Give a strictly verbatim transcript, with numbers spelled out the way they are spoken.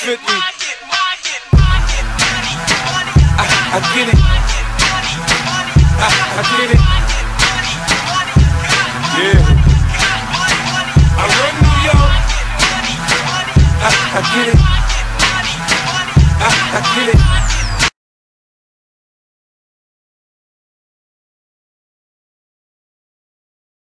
fifty. I, I get it. I, I get it. Yeah. I run New York. I, I get it.